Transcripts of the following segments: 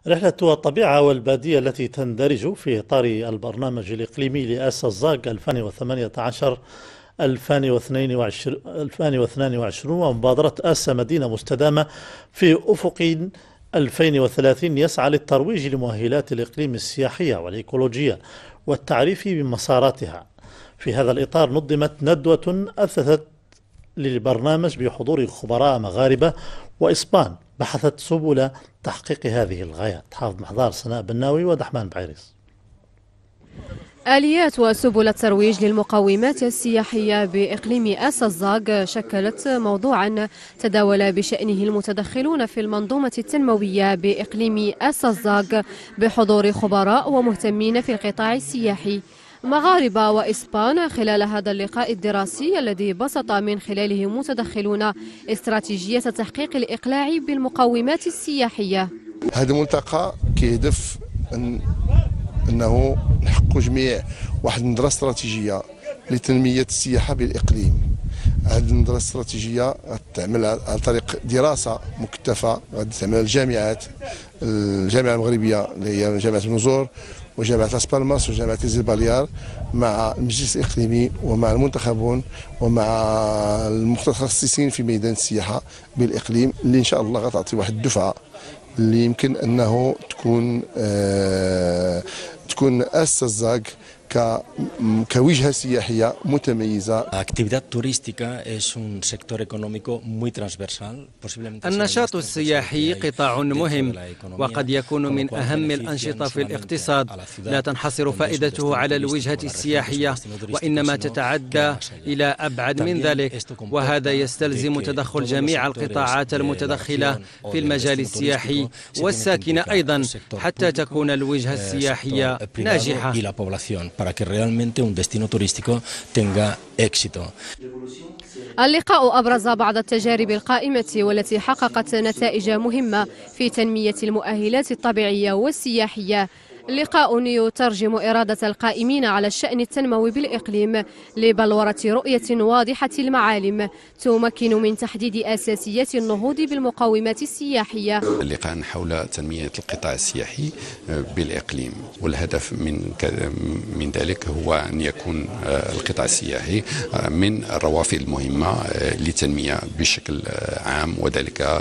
رحلة الطبيعة والبادية التي تندرج في إطار البرنامج الإقليمي لآسا الزاق 2018-2022 ومبادرة آسا مدينة مستدامة في أفق 2030 يسعى للترويج لمؤهلات الإقليم السياحية والإيكولوجية والتعريف بمساراتها. في هذا الإطار نظمت ندوة أثثت للبرنامج بحضور خبراء مغاربة وإسبان بحثت سبل تحقيق هذه الغايات. حافظ محضار، سناء بناوي، ودحمان بعيريس. آليات وسبل الترويج للمقومات السياحية بإقليم آسا الزاق شكلت موضوعا تداول بشأنه المتدخلون في المنظومة التنموية بإقليم آسا الزاق بحضور خبراء ومهتمين في القطاع السياحي مغاربة وإسبان خلال هذا اللقاء الدراسي الذي بسط من خلاله متدخلون استراتيجية تحقيق الإقلاع بالمقومات السياحية. هذا الملتقى كيهدف أنه نحقق جميع واحد النظرة استراتيجية لتنمية السياحة بالإقليم. هذه النظرة الاستراتيجية تعمل على طريق دراسة مكثفة غادي تعمل الجامعات، الجامعة المغربية اللي هي جامعة النزور وجامعة لاس بالماس وجامعة إيزيل باليار مع المجلس الإقليمي ومع المنتخبون ومع المتخصصين في ميدان السياحة بالإقليم، اللي إن شاء الله غتعطي واحد الدفعة اللي يمكن أنه تكون آسا الزاق كوجهة سياحية متميزة. النشاط السياحي قطاع مهم وقد يكون من أهم الأنشطة في الاقتصاد. لا تنحصر فائدته على الوجهة السياحية وإنما تتعدى إلى أبعد من ذلك، وهذا يستلزم تدخل جميع القطاعات المتدخلة في المجال السياحي والساكنة أيضا حتى تكون الوجهة السياحية ناجحة. اللقاء أبرز بعض التجارب القائمة والتي حققت نتائج مهمة في تنمية المؤهلات الطبيعية والسياحية. لقاء يترجم إرادة القائمين على الشأن التنموي بالإقليم لبلورة رؤية واضحة المعالم تمكن من تحديد أساسيات النهوض بالمقومات السياحية. اللقاء حول تنمية القطاع السياحي بالإقليم، والهدف من ذلك هو أن يكون القطاع السياحي من الروافد المهمة للتنمية بشكل عام، وذلك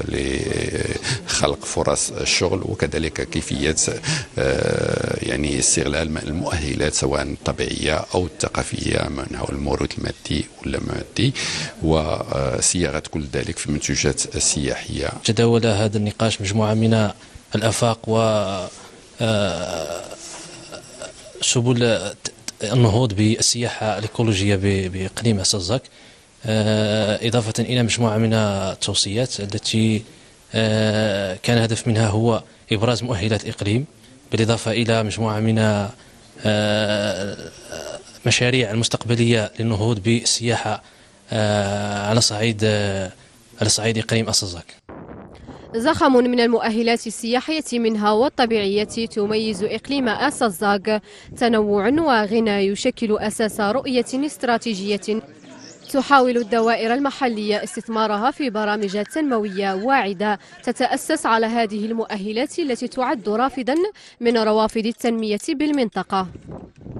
لخلق فرص الشغل وكذلك كيفية يعني استغلال المؤهلات سواء الطبيعية أو الثقافية منها الموروث المادي ولا مادي، وصياغة كل ذلك في المنتوجات السياحية. تداول هذا النقاش مجموعة من الآفاق وسبل النهوض بالسياحة الإيكولوجية بإقليم آسا الزاق، إضافة إلى مجموعة من التوصيات التي كان هدف منها هو إبراز مؤهلات الإقليم، بالإضافة إلى مجموعة من مشاريع المستقبلية للنهوض بالسياحة على صعيد إقليم آسا الزاق. زخم من المؤهلات السياحية منها والطبيعية تميز إقليم آسا الزاق تنوع وغنى يشكل أساس رؤية استراتيجية تحاول الدوائر المحلية استثمارها في برامج تنموية واعدة تتأسس على هذه المؤهلات التي تعد رافدا من روافد التنمية بالمنطقة.